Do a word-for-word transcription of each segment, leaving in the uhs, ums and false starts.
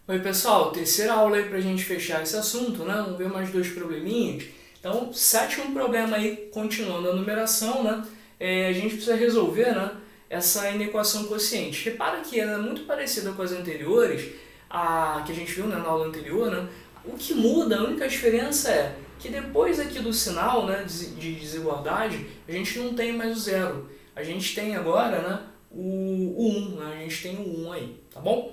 Oi pessoal, terceira aula aí pra gente fechar esse assunto, né? Vamos ver mais dois probleminhas. Então, sétimo problema aí, continuando a numeração, né? É, a gente precisa resolver, né, essa inequação quociente. Repara que ela é muito parecida com as anteriores, a que a gente viu, né, na aula anterior, né? O que muda, a única diferença é que depois aqui do sinal, né, de desigualdade, a gente não tem mais o zero. A gente tem agora, né, o, o um, né? A gente tem o um aí, tá bom?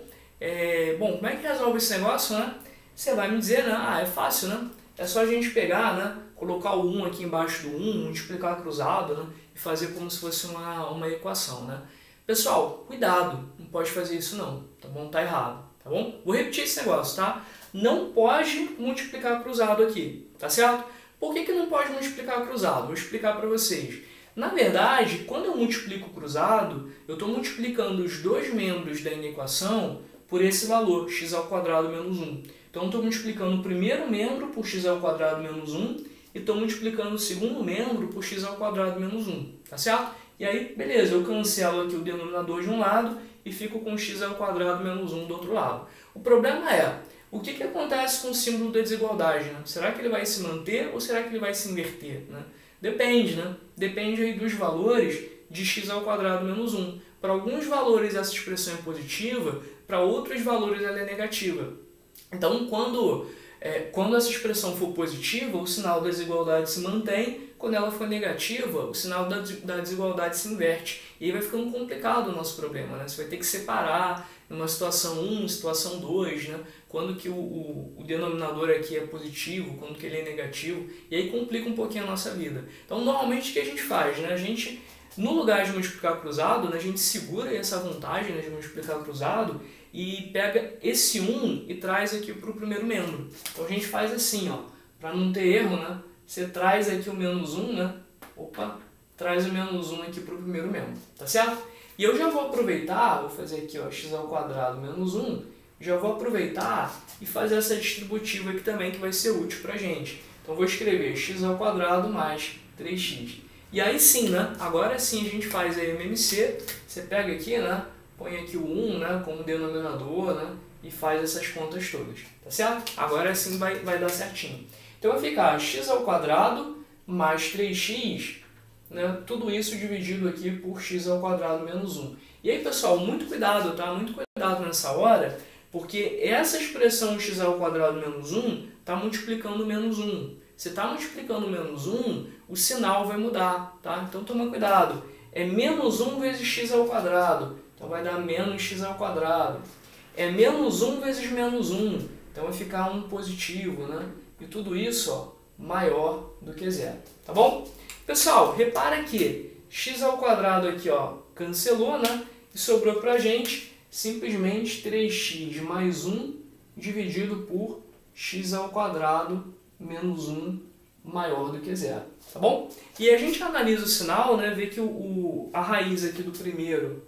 É, bom, como é que resolve esse negócio, né? Você vai me dizer, né? Ah, é fácil, né? É só a gente pegar, né? Colocar o um aqui embaixo do um, multiplicar cruzado, né? E fazer como se fosse uma, uma equação, né? Pessoal, cuidado, não pode fazer isso não, tá bom? Tá errado, tá bom? Vou repetir esse negócio, tá? Não pode multiplicar cruzado aqui, tá certo? Por que que não pode multiplicar cruzado? Vou explicar para vocês. Na verdade, quando eu multiplico cruzado, eu estou multiplicando os dois membros da inequação por esse valor, x ao quadrado menos um. Então, eu estou multiplicando o primeiro membro por x ao quadrado menos um e estou multiplicando o segundo membro por x ao quadrado menos um, tá certo? E aí, beleza, eu cancelo aqui o denominador de um lado e fico com x ao quadrado menos um do outro lado. O problema é, o que que acontece com o símbolo da desigualdade, né? Será que ele vai se manter ou será que ele vai se inverter, né? Depende, né? Depende aí dos valores de x ao quadrado menos um. Para alguns valores essa expressão é positiva, para outros valores ela é negativa. Então, quando, é, quando essa expressão for positiva, o sinal da desigualdade se mantém. Quando ela for negativa, o sinal da, da desigualdade se inverte. E aí vai ficando complicado o nosso problema, né? Você vai ter que separar numa situação um, situação dois, né? Quando que o, o, o denominador aqui é positivo, quando que ele é negativo. E aí complica um pouquinho a nossa vida. Então, normalmente, o que a gente faz, né? A gente... No lugar de multiplicar cruzado, né, a gente segura essa vantagem, né, de multiplicar cruzado e pega esse um e traz aqui para o primeiro membro. Então a gente faz assim, ó, para não ter erro, né, você traz aqui o menos um, né, opa, traz o menos um aqui para o primeiro membro, tá certo? E eu já vou aproveitar, vou fazer aqui, ó, x ao quadrado menos um, já vou aproveitar e fazer essa distributiva aqui também que vai ser útil para a gente. Então vou escrever x ao quadrado mais três x. E aí sim, né? Agora sim a gente faz a M M C, você pega aqui, né? Põe aqui o um, né? Como denominador, né? E faz essas contas todas, tá certo? Agora sim vai, vai dar certinho. Então vai ficar x ao quadrado mais três x, né? Tudo isso dividido aqui por x ao quadrado menos um. E aí, pessoal, muito cuidado, tá? Muito cuidado nessa hora, porque essa expressão x ao quadrado menos um está multiplicando menos um. Se está multiplicando menos um, o sinal vai mudar, tá? Então toma cuidado. É menos um vezes x ao quadrado, então vai dar menos x ao quadrado. É menos um vezes menos um, então vai ficar um positivo, né? E tudo isso, ó, maior do que zero, tá bom? Pessoal, repara que x ao quadrado aqui, ó, cancelou, né? E sobrou pra gente simplesmente três x mais um dividido por x ao quadrado menos um maior do que zero, tá bom? E a gente analisa o sinal, né, vê que o, o, a raiz aqui do primeiro,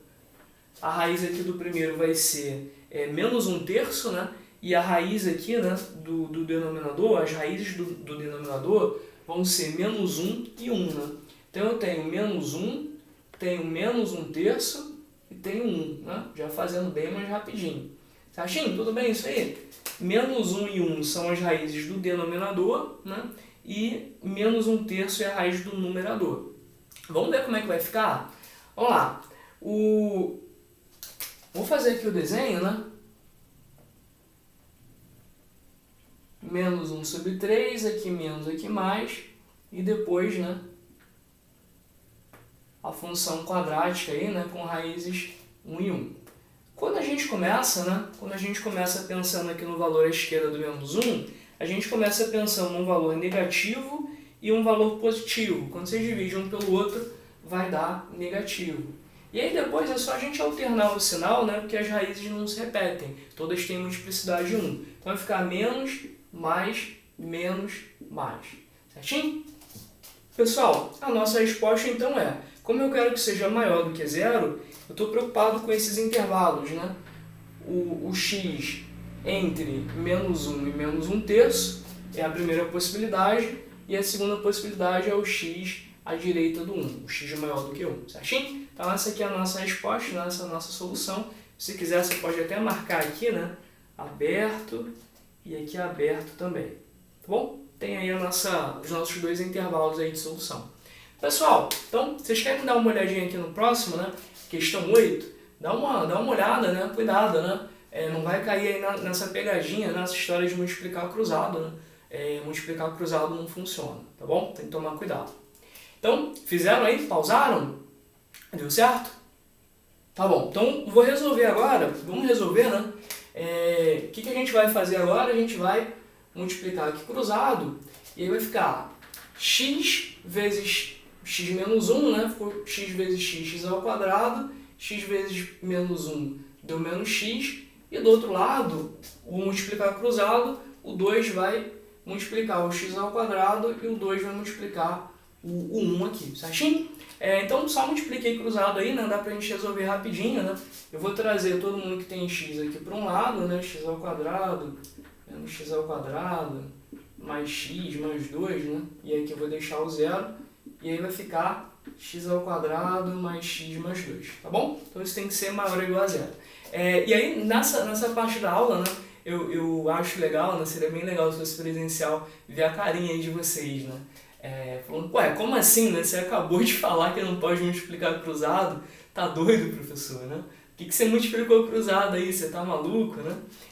a raiz aqui do primeiro vai ser é, menos um terço, né, e a raiz aqui, né, do, do denominador, as raízes do, do denominador vão ser menos um e um, né? Então eu tenho menos um, tenho menos um terço e tenho um, né, já fazendo bem mais rapidinho. Certinho? Tudo bem isso aí? Menos um e um são as raízes do denominador, né? E menos um terço é a raiz do numerador. Vamos ver como é que vai ficar? Vamos lá. O... Vou fazer aqui o desenho, né? Menos um sobre três, aqui menos, aqui mais. E depois, né? A função quadrática aí, né? Com raízes um e um. Quando a gente começa, né? Quando a gente começa pensando aqui no valor à esquerda do menos um, a gente começa pensando num valor negativo e um valor positivo. Quando você divide um pelo outro, vai dar negativo. E aí depois é só a gente alternar o sinal, né? Porque as raízes não se repetem. Todas têm multiplicidade de um. Então vai ficar menos, mais, menos, mais. Certinho? Pessoal, a nossa resposta então é, como eu quero que seja maior do que zero, eu estou preocupado com esses intervalos, né? O, o x entre menos um e menos um terço é a primeira possibilidade, e a segunda possibilidade é o x à direita do um, o x maior do que um, certinho? Então essa aqui é a nossa resposta, né? Essa é a nossa solução. Se quiser, você pode até marcar aqui, né? aberto e aqui aberto também, tá bom? Tem aí a nossa, os nossos dois intervalos aí de solução. Pessoal, então, vocês querem dar uma olhadinha aqui no próximo, né? Questão oito, dá uma, dá uma olhada, né? Cuidado, né? É, não vai cair aí na, nessa pegadinha, nessa história de multiplicar cruzado, né? É, multiplicar cruzado não funciona, tá bom? Tem que tomar cuidado. Então, fizeram aí? Pausaram? Deu certo? Tá bom, então vou resolver agora, vamos resolver, né? É, o que, que a gente vai fazer agora? A gente vai multiplicar aqui cruzado e aí vai ficar x vezes x menos um, né? Ficou x vezes x, x ao quadrado, x vezes menos um deu menos x, e do outro lado, o multiplicar cruzado, o dois vai multiplicar o x ao quadrado e o dois vai multiplicar o, o um aqui, certinho? É, então só multipliquei cruzado aí, né? Dá pra gente resolver rapidinho, né? Eu vou trazer todo mundo que tem x aqui para um lado, né? X ao quadrado, menos x ao quadrado, mais x, mais dois, né? E aqui eu vou deixar o zero, e aí vai ficar x ao quadrado mais x mais dois, tá bom? Então isso tem que ser maior ou igual a zero. É, e aí nessa, nessa parte da aula, né? Eu, eu acho legal, né? Seria bem legal se fosse presencial ver a carinha aí de vocês, né? É, falando, ué, como assim, né? Você acabou de falar que não pode multiplicar cruzado? Tá doido, professor, né? Por que, que você multiplicou cruzado aí? Você tá maluco, né?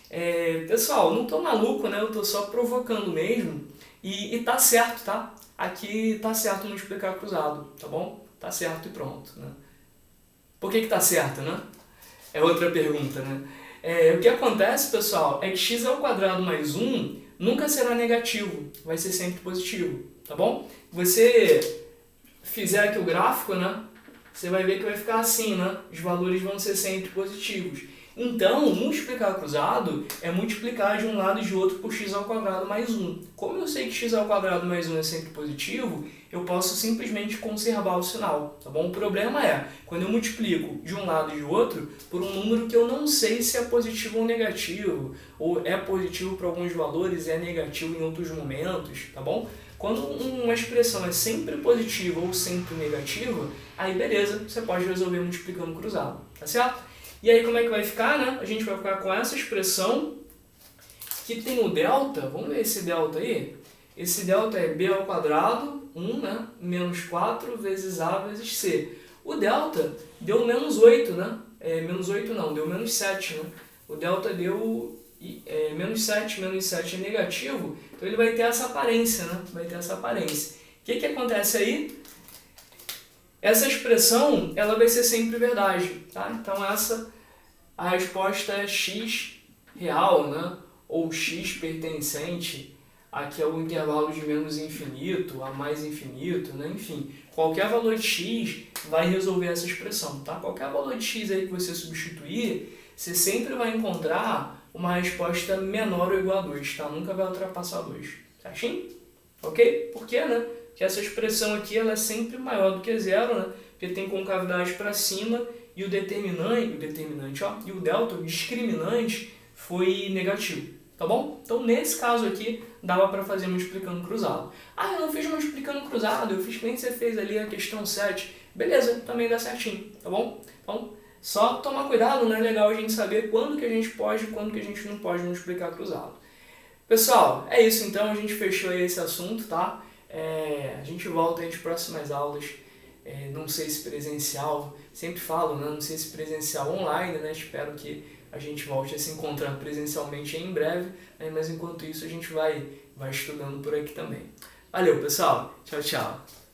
É, pessoal, não tô maluco, né? Eu tô só provocando mesmo. E, e tá certo, tá? Aqui tá certo multiplicar cruzado, tá bom? Tá certo e pronto, né? Por que que tá certo, né? É outra pergunta, né? É, o que acontece, pessoal, é que x ao quadrado mais um nunca será negativo, vai ser sempre positivo, tá bom? Você fizer aqui o gráfico, né? Você vai ver que vai ficar assim, né? Os valores vão ser sempre positivos. Então, multiplicar cruzado é multiplicar de um lado e de outro por x ao quadrado mais um. Como eu sei que x ao quadrado mais um é sempre positivo, eu posso simplesmente conservar o sinal, tá bom? O problema é, quando eu multiplico de um lado e de outro, por um número que eu não sei se é positivo ou negativo, ou é positivo para alguns valores e é negativo em outros momentos, tá bom? Quando uma expressão é sempre positiva ou sempre negativa, aí beleza, você pode resolver multiplicando cruzado, tá certo? E aí como é que vai ficar, né? A gente vai ficar com essa expressão que tem o delta, vamos ver esse delta aí? Esse delta é b ao quadrado, um, né? Menos quatro vezes a vezes c. O delta deu menos oito, né? É, menos oito não, deu menos sete, né? O delta deu é, menos sete, menos sete é negativo, então ele vai ter essa aparência, né? Vai ter essa aparência. O que que acontece aí? Essa expressão, ela vai ser sempre verdade, tá? Então essa, a resposta é x real, né? Ou x pertencente, aqui é o intervalo de menos infinito a mais infinito, né? Enfim, qualquer valor de x vai resolver essa expressão, tá? Qualquer valor de x aí que você substituir, você sempre vai encontrar uma resposta menor ou igual a dois, tá? Nunca vai ultrapassar dois, certinho? Ok? Por quê, né? Que essa expressão aqui ela é sempre maior do que zero, né? Porque tem concavidade para cima e o determinante, o determinante, ó, e o delta, o discriminante, foi negativo, tá bom? Então, nesse caso aqui, dava para fazer multiplicando cruzado. Ah, eu não fiz multiplicando cruzado, eu fiz que nem você fez ali a questão sete. Beleza, também dá certinho, tá bom? Então, só tomar cuidado, né? É legal a gente saber quando que a gente pode e quando que a gente não pode multiplicar cruzado. Pessoal, é isso então, a gente fechou aí esse assunto, tá? É, a gente volta aí nas próximas aulas, é, não sei se presencial, sempre falo, né? Não sei se presencial online, né? Espero que a gente volte a se encontrar presencialmente em breve, né? Mas enquanto isso a gente vai, vai estudando por aqui também. Valeu, pessoal. Tchau, tchau.